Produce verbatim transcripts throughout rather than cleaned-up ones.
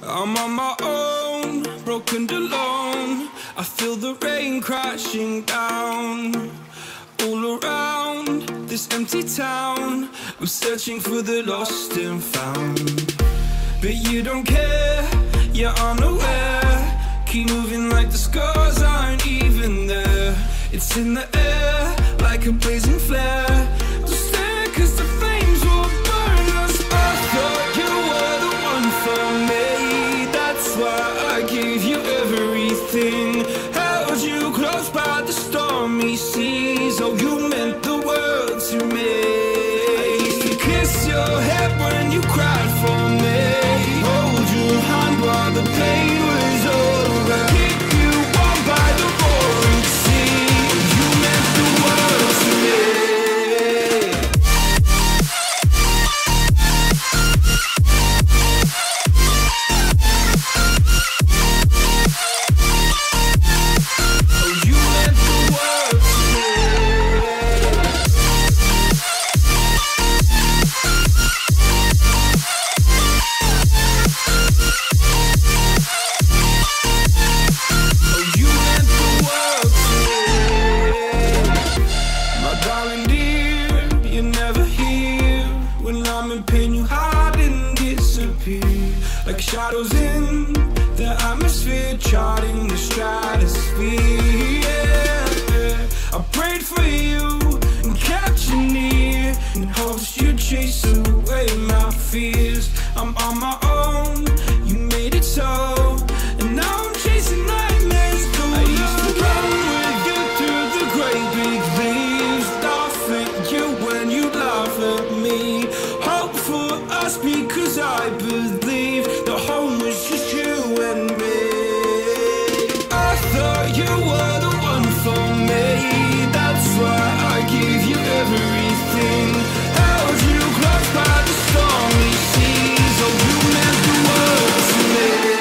I'm on my own, broken and alone. I feel the rain crashing down all around this empty town. I'm searching for the lost and found, but you don't care, you're unaware. Keep moving like the scars aren't even there. It's in the air like a blazing flare. Don't stare cause the flames will burn us. I thought you were the one for me, that's why I gave you everything. Held you close by the stormy seas. Oh, you meant the world to me. I used to kiss your head when you cried for me, hold your hand while the pain was over, keep you warm by the roaring sea. You meant the world to me. Like shadows in the atmosphere, charting the stratosphere. Yeah. I prayed for you and kept you near in hopes you'd chase away my fears. I'm on my own, you made it so, and now I'm chasing nightmares too. I used to run with you through the great big leaves, laugh at you when you laugh at me, hope for us because I believe the home was just you and me. I thought you were the one for me, that's why I gave you everything. Held you close by the stormy seas. Oh, you meant the world to me.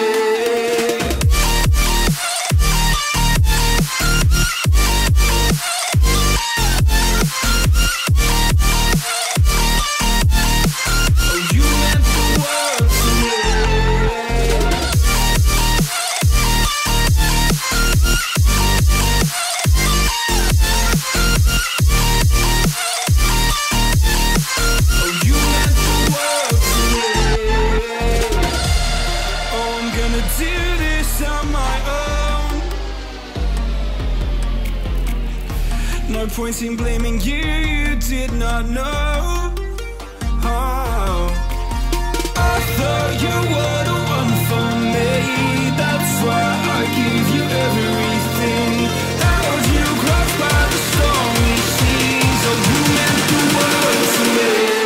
No point in blaming you, you did not know. Oh. I thought you were the one for me, that's why I gave you everything. Held you close by the stormy seas. Oh, you meant the world to me.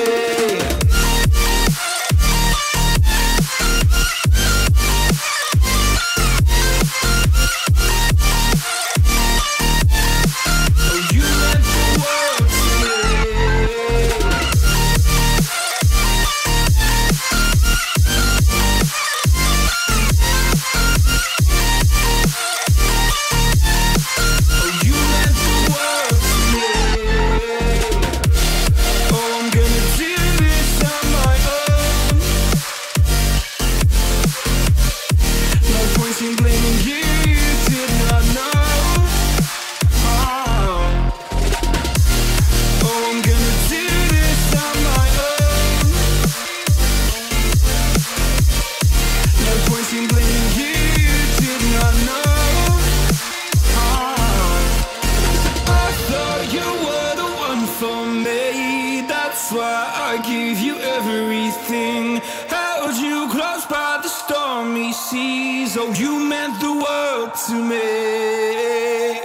Oh, you meant the world to me.